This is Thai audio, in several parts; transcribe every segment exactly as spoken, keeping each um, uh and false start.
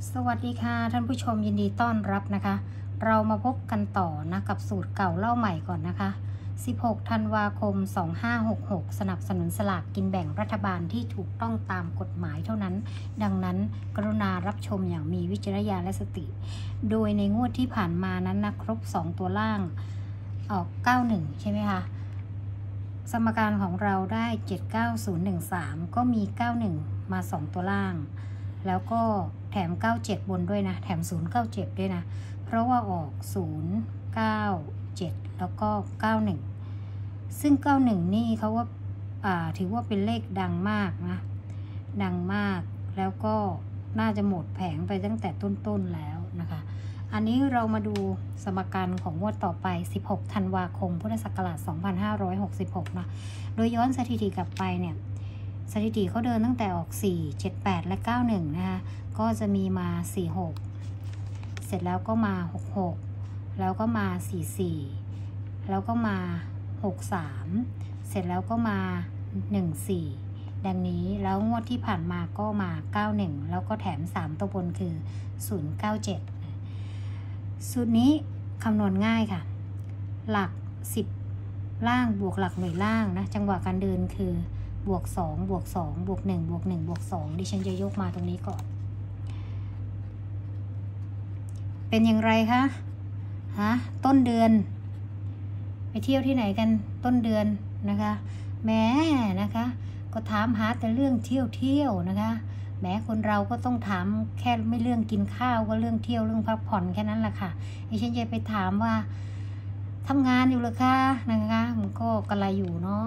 สวัสดีค่ะท่านผู้ชมยินดีต้อนรับนะคะเรามาพบกันต่อนะกับสูตรเก่าเล่าใหม่ก่อนนะคะสิบหกธันวาคมสองห้าหกหกสนับสนุนสลากกินแบ่งรัฐบาลที่ถูกต้องตามกฎหมายเท่านั้นดังนั้นกรุณารับชมอย่างมีวิจารณญาณและสติโดยในงวดที่ผ่านมานั้นนะครบสองตัวล่างออกเก้าสิบเอ็ดใช่ไหมคะสมการของเราได้เจ็ดเก้าศูนย์หนึ่งสามก็มีเก้าสิบเอ็ดมาสองตัวล่างแล้วก็แถมเก้าสิบเจ็ดบนด้วยนะแถมศูนย์เก้าเจ็ดด้วยนะเพราะว่าออกศูนย์เก้าเจ็ดแล้วก็เก้าสิบเอ็ดซึ่งเก้าสิบเอ็ดนี่เขาว่าถือว่าเป็นเลขดังมากนะดังมากแล้วก็น่าจะหมดแผงไปตั้งแต่ต้นๆแล้วนะคะอันนี้เรามาดูสมการของงวดต่อไปสิบหกธันวาคมพุทธศักราชสองพันห้าร้อยหกสิบหกนะโดยย้อนสถิติกลับไปเนี่ยสถิติเขาเดินตั้งแต่ออกสี่ เจ็ด แปดและเก้าสิบเอ็ดนะคะก็จะมีมาสี่ หกเสร็จแล้วก็มาหก หกแล้วก็มาสี่ สี่ แล้วก็มาหก สาม เสร็จแล้วก็มาหนึ่ง สี่ ดังนี้แล้วงวดที่ผ่านมาก็มาเก้าสิบเอ็ดแล้วก็แถมสามตัวบนคือศูนย์เก้าเจ็ดสูตรนี้คำนวณง่ายค่ะหลักสิบล่างบวกหลักหน่วยล่างนะจังหวะการเดินคือบวกสองบวกสองบวกหนึ่งบวกหนึ่งบวกสองดิฉันจะยกมาตรงนี้ก่อนเป็นอย่างไรคะฮะต้นเดือนไปเที่ยวที่ไหนกันต้นเดือนนะคะแม้นะคะก็ถามหาแต่เรื่องเที่ยวเที่ยวนะคะแม้คนเราก็ต้องถามแค่ไม่เรื่องกินข้าวก็เรื่องเที่ยวเรื่องพักผ่อนแค่นั้นแหละค่ะดิฉันจะไปถามว่าทำงานอยู่หรือคะนะคะมันก็กระไรอยู่เนาะ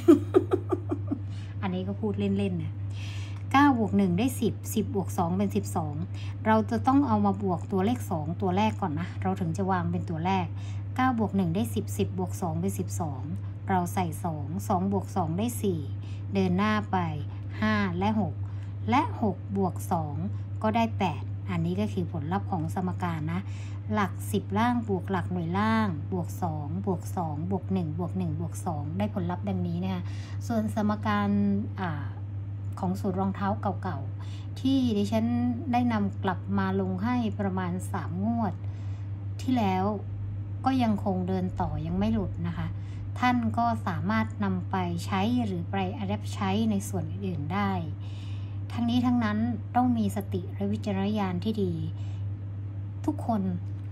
อันนี้ก็พูดเล่นๆนะเก้าบวกหนึ่งได้สิบ สิบบวกสองเป็นสิบสองเราจะต้องเอามาบวกตัวเลขสองตัวแรกก่อนนะเราถึงจะวางเป็นตัวแรกเก้าบวกหนึ่งได้สิบ สิบบวกสองเป็นสิบสองเราใส่สอง สองบวกสองได้สี่เดินหน้าไปห้าและหกและหกบวกสองก็ได้แปดอันนี้ก็คือผลลัพธ์ของสมการนะหลักสิบล่างบวกหลักหน่วยล่างบวกสองบวกสองบวกหนึ่งบวกหนึ่งบวกสองได้ผลลัพธ์ดังนี้นะคะส่วนสมการอ่าของสูตรรองเท้าเก่าๆที่ดิฉันได้นำกลับมาลงให้ประมาณสามงวดที่แล้วก็ยังคงเดินต่อยังไม่หลุดนะคะท่านก็สามารถนำไปใช้หรือไปอัดแอปใช้ในส่วนอื่นๆได้ทั้งนี้ทั้งนั้นต้องมีสติและวิจารณญาณที่ดีทุกคน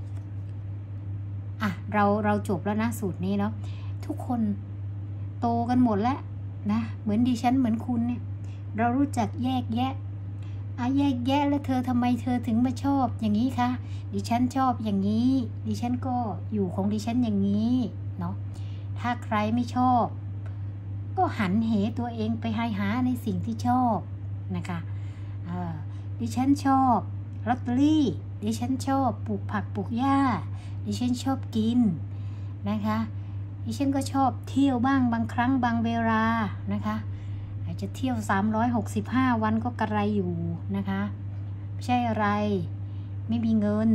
อ่ะเราเราจบแล้วนะสูตรนี้เนาะทุกคนโตกันหมดแล้วนะเหมือนดิฉันเหมือนคุณเนี่ยเรารู้จักแยกแยะอ่ะแยกแยะแล้วเธอทำไมเธอถึงมาชอบอย่างนี้คะดิฉันชอบอย่างนี้ดิฉันก็อยู่ของดิฉันอย่างนี้เนาะถ้าใครไม่ชอบก็หันเหตัวเองไปหาหาในสิ่งที่ชอบนะคะดิฉันชอบลอตเตอรี่ดิฉันชอบปลูกผักปลูกหญ้าดิฉันชอบกินนะคะดิฉันก็ชอบเที่ยวบ้างบางครั้งบางเวลานะคะอาจจะเที่ยวสามร้อยหกสิบห้าวันก็กระไรอยู่นะคะไม่ใช่อะไรไม่มีเงิน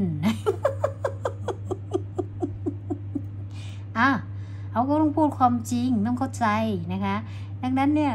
อ่ะเขาก็ต้องพูดความจริงต้องเข้าใจนะคะดังนั้นเนี่ย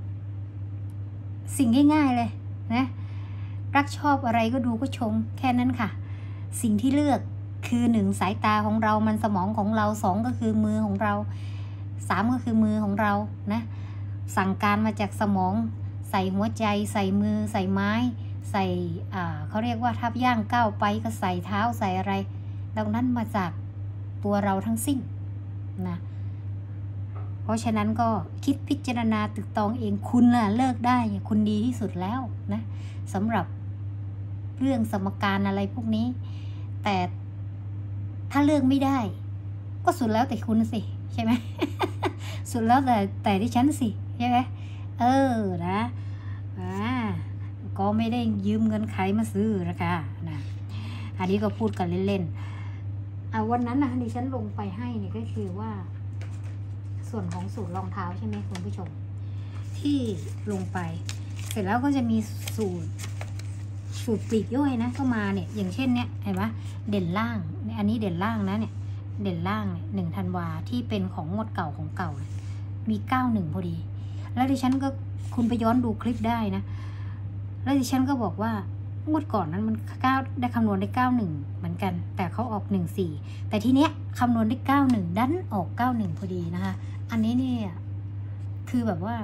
สิ่งง่ายๆเลยนะรักชอบอะไรก็ดูก็ชมแค่นั้นค่ะสิ่งที่เลือกคือหนึ่งสายตาของเรามันสมองของเราสองก็คือมือของเราสามก็คือมือของเรานะสั่งการมาจากสมองใส่หัวใจใส่มือใส่ไม้ใส่อ่าเขาเรียกว่าทับย่างก้าวไปก็ใส่เท้าใส่อะไรดังนั้นมาจากตัวเราทั้งสิ้นนะเพราะฉะนั้นก็คิดพิจารณาตึกตองเองคุณล่ะเลิกได้คุณดีที่สุดแล้วนะสำหรับเรื่องสมการอะไรพวกนี้แต่ถ้าเลือกไม่ได้ก็สุดแล้วแต่คุณสิใช่ไหม สุดแล้วแต่แต่ที่ฉันสิใช่ไหมเออนะอ่าก็ไม่ได้ยืมเงินใครมาซื้อนะคะนะอันนี้ก็พูดกันเล่นๆอ่ะวันนั้นนะดิฉันลงไปให้เนี่ยก็คือว่าส่วนของสูตรรองเท้าใช่ไหมคุณผู้ชมที่ลงไปเสร็จแล้วก็จะมีสูตรสูตรปลีกย่อยนะก็มาเนี่ยอย่างเช่นเนี่ยเห็นไหมเด่นล่างอันนี้เด่นล่างนะเนี่ยเด่นล่างเนี่ยหนึ่งธันวาที่เป็นของงวดเก่าของเก่ามีเก้าหนึ่งพอดีแล้วดิฉันก็คุณไปย้อนดูคลิปได้นะแล้วดิฉันก็บอกว่างวดก่อนนั้นมันเก้าได้คำนวณได้เก้าหนึ่งเหมือนกันแต่เขาออกหนึ่งสี่แต่ทีเนี้ยคำนวณได้เก้าหนึ่งดันออกเก้าหนึ่งพอดีนะคะอันนี้เนี่ยคือแบบว่า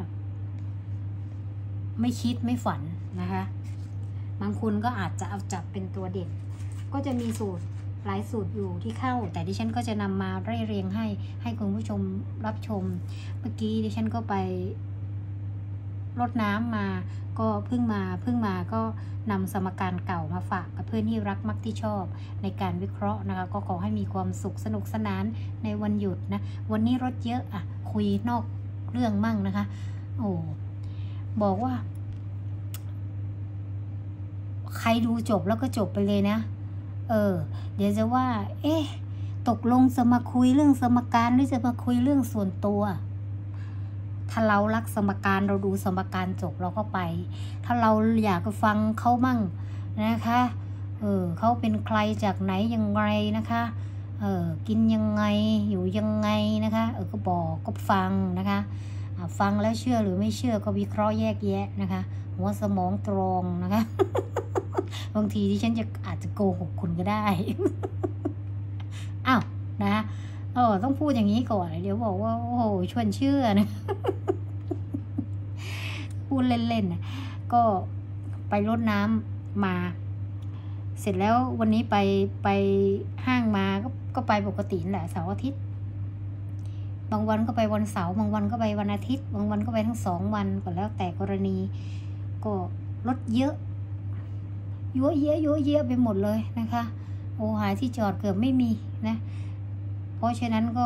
ไม่คิดไม่ฝันนะคะบางคนก็อาจจะเอาจับเป็นตัวเด่นก็จะมีสูตรหลายสูตรอยู่ที่เข้าแต่ดิฉันก็จะนำมาไล่เรียงให้ให้คุณผู้ชมรับชมเมื่อกี้ดิฉันก็ไปรดน้ำมาก็เพิ่งมาเพิ่งมาก็นำสมการเก่ามาฝากกับเพื่อนที่รักมักที่ชอบในการวิเคราะห์นะคะก็ขอให้มีความสุขสนุกสนานในวันหยุดนะวันนี้รถเยอะอ่ะคุยนอกเรื่องมั่งนะคะโอ้บอกว่าใครดูจบแล้วก็จบไปเลยนะเออเดี๋ยวจะว่าเอ๊ะตกลงจะมาคุยเรื่องสมการหรือจะมาคุยเรื่องส่วนตัวถ้าเรารักสมการเราดูสมการจบเราก็ไปถ้าเราอยากฟังเขามั่งนะคะเออเขาเป็นใครจากไหนยังไงนะคะเออกินยังไงอยู่ยังไงนะคะเออก็บอกก็ฟังนะคะฟังแล้วเชื่อหรือไม่เชื่อก็วิเคราะห์แยกแยะนะคะหัวสมองตรงนะคะบางทีที่ฉันจะอาจจะโกหกคุณก็ได้อ้าวนะเออต้องพูดอย่างนี้ก่อนเดี๋ยวบอกว่าโอ้โหชวนเชื่อนะพูดเล่นๆนะก็ไปรดน้ำมาเสร็จแล้ววันนี้ไปไปห้างมาก็ก็ไปปกติแหละเสาร์อาทิตย์บางวันก็ไปวันเสาร์บางวันก็ไปวันอาทิตย์บางวันก็ไปทั้งสองวันก็แล้วแต่กรณีก็รถเยอะยั่วเยอะยั่วเยอะไปหมดเลยนะคะโอ้หายที่จอดเกือบไม่มีนะเพราะฉะนั้นก็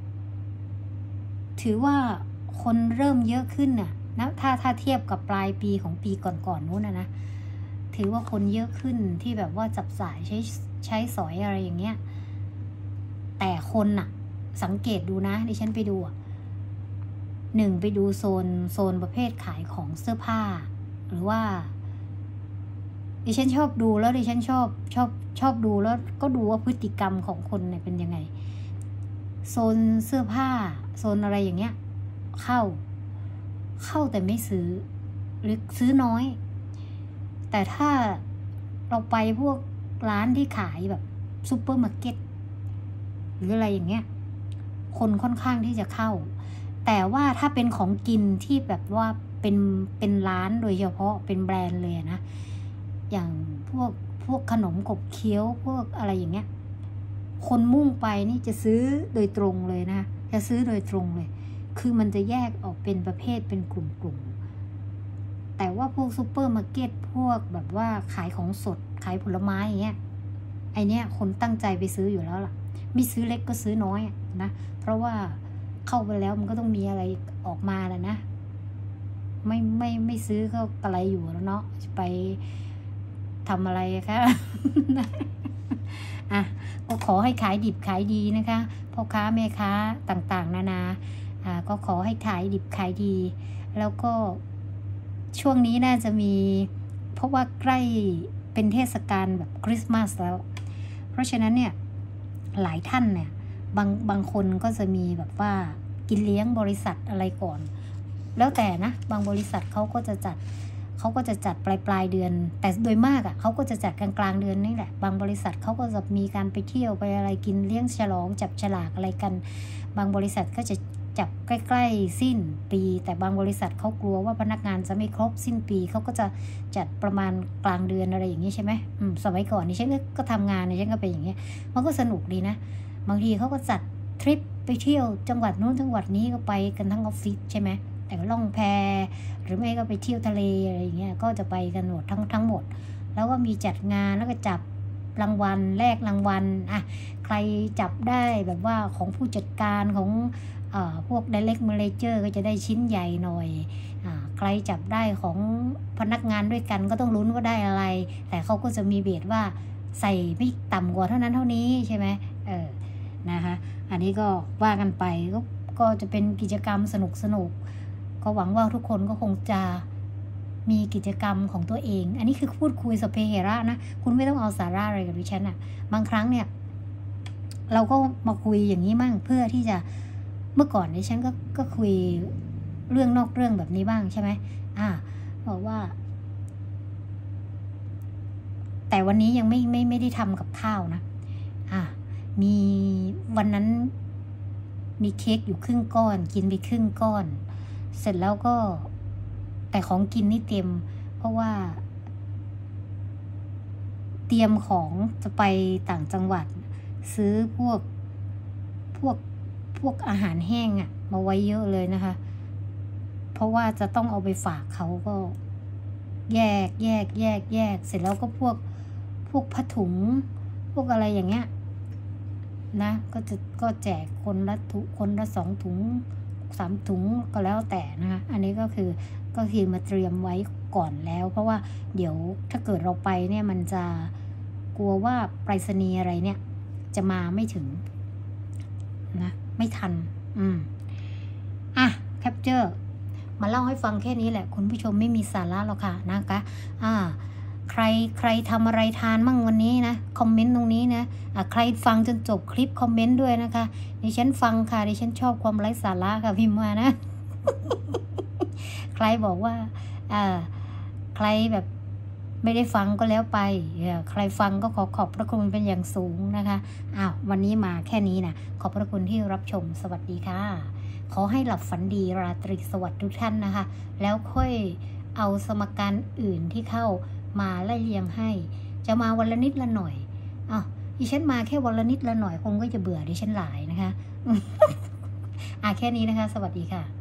ถือว่าคนเริ่มเยอะขึ้นน่ะนะถ้าถ้าเทียบกับปลายปีของปีก่อนๆนู้นนะนะถือว่าคนเยอะขึ้นที่แบบว่าจับจ่ายใช้ใช้สอยอะไรอย่างเงี้ยแต่คนน่ะสังเกตดูนะดิฉันไปดูหนึ่งไปดูโซนโซนประเภทขายของเสื้อผ้าหรือว่าดิฉันชอบดูแล้วดิฉันชอบชอบชอบดูแล้วก็ดูว่าพฤติกรรมของคนเนี่ยเป็นยังไงโซนเสื้อผ้าโซนอะไรอย่างเงี้ยเข้าเข้าแต่ไม่ซื้อหรือซื้อน้อยแต่ถ้าเราไปพวกร้านที่ขายแบบซูเปอร์มาร์เก็ตหรืออะไรอย่างเงี้ยคนค่อนข้างที่จะเข้าแต่ว่าถ้าเป็นของกินที่แบบว่าเป็นเป็นร้านโดยเฉพาะเป็นแบรนด์เลยนะอย่างพวกพวกขนมขบเคี้ยวพวกอะไรอย่างเงี้ยคนมุ่งไปนี่จะซื้อโดยตรงเลยนะจะซื้อโดยตรงเลยคือมันจะแยกออกเป็นประเภทเป็นกลุ่มๆแต่ว่าพวกซูเปอร์มาร์เก็ตพวกแบบว่าขายของสดขายผลไม้อย่างเงี้ยไอเนี้ยคนตั้งใจไปซื้ออยู่แล้วล่ะไม่ซื้อเล็กก็ซื้อน้อยนะเพราะว่าเข้าไปแล้วมันก็ต้องมีอะไรออกมาแหละนะไม่ไม่ไม่ซื้อก็อะไรอยู่แล้วเนาะไปทำอะไรคะอ่ะก็ขอให้ขายดิบขายดีนะคะพ่อค้าแม่ค้าต่างๆนานาอ่าก็ขอให้ขายดิบขายดีแล้วก็ช่วงนี้น่าจะมีเพราะว่าใกล้เป็นเทศกาลแบบคริสต์มาสแล้วเพราะฉะนั้นเนี่ยหลายท่านเนี่ยบางบางคนก็จะมีแบบว่ากินเลี้ยงบริษัทอะไรก่อนแล้วแต่นะบางบริษัทเขาก็จะจัดเขาก็จะจัดปลายปลายเดือนแต่โดยมากอ่ะเขาก็จะจัดกลางกลางเดือนนี่แหละบางบริษัทเขาก็จะมีการไปเที่ยวไปอะไรกินเลี้ยงฉลองจับฉลากอะไรกันบางบริษัทก็จะจับใกล้ๆสิ้นปีแต่บางบริษัทเขากลัวว่าพนักงานจะไม่ครบสิ้นปีเขาก็จะจัดประมาณกลางเดือนอะไรอย่างนี้ใช่ไหมอืมสมัยก่อนนี่ฉันก็ทำงานนี่ฉันก็เป็นอย่างเงี้ยมันก็สนุกดีนะบางทีเขาก็จัดทริปไปเที่ยวจังหวัดนู้นจังหวัดนี้ก็ไปกันทั้งออฟฟิศใช่ไหมแต่ก็ล่องแพหรือไม่ก็ไปเที่ยวทะเลอะไรอย่างเงี้ยก็จะไปกันหมดทั้งทั้งหมดแล้วก็มีจัดงานแล้วก็จับรางวัลแลกรางวัลอ่ะใครจับได้แบบว่าของผู้จัดการของอ่าพวก direct manager ก็จะได้ชิ้นใหญ่หน่อยอ่าใครจับได้ของพนักงานด้วยกันก็ต้องลุ้นว่าได้อะไรแต่เขาก็จะมีเบสว่าใส่ไม่ต่ำกว่าเท่านั้นเท่านี้ใช่ไหมเออนะคะอันนี้ก็ว่ากันไปก็ก็จะเป็นกิจกรรมสนุกสนุกก็หวังว่าทุกคนก็คงจะมีกิจกรรมของตัวเองอันนี้คือพูดคุยสเปเหระนะคุณไม่ต้องเอาสาระอะไรกับดิฉันอะบางครั้งเนี่ยเราก็มาคุยอย่างนี้มั่งเพื่อที่จะเมื่อก่อนดิฉันก็ก็คุยเรื่องนอกเรื่องแบบนี้บ้างใช่ไหมอ่าบอกว่าแต่วันนี้ยังไม่ไม่ไม่ได้ทำกับข้าวนะอ่ะมีวันนั้นมีเค้กอยู่ครึ่งก้อนกินไปครึ่งก้อนเสร็จแล้วก็แต่ของกินนี่เต็มเพราะว่าเตรียมของจะไปต่างจังหวัดซื้อพวกพวกพวกอาหารแห้งอะมาไว้เยอะเลยนะคะเพราะว่าจะต้องเอาไปฝากเขาก็แยกแยกแยกแยกเสร็จแล้วก็พวกพวกผ้าถุงพวกอะไรอย่างเงี้ยนะก็จะก็แจกคนละถุคนละสองถุงสามถุงก็แล้วแต่นะคะอันนี้ก็คือก็คือมาเตรียมไว้ก่อนแล้วเพราะว่าเดี๋ยวถ้าเกิดเราไปเนี่ยมันจะกลัวว่าไปรษณีย์อะไรเนี่ยจะมาไม่ถึงนะไม่ทันอืมอ่ะแคปเจอร์มาเล่าให้ฟังแค่นี้แหละคุณผู้ชมไม่มีสาระหรอกค่ะนะคะอ่าใครใครทำอะไรทานมั่งวันนี้นะคอมเมนต์ตรงนี้นะอ่ะใครฟังจนจบคลิปคอมเมนต์ด้วยนะคะดิฉันฟังค่ะดิฉันชอบความไร้สาระค่ะพิมพ์มานะ ใครบอกว่าอ่าใครแบบไม่ได้ฟังก็แล้วไปใครฟังก็ขอขอบพระคุณเป็นอย่างสูงนะคะอ้าววันนี้มาแค่นี้นะขอบพระคุณที่รับชมสวัสดีค่ะขอให้หลับฝันดีราตรีสวัสดิ์ทุกท่านนะคะแล้วค่อยเอาสมการอื่นที่เข้ามาไล่เรียงให้จะมาวันละนิดละหน่อยอ้าวดิฉันมาแค่วันละนิดละหน่อยคงก็จะเบื่อดิฉันหลายนะคะ อ่ะแค่นี้นะคะสวัสดีค่ะ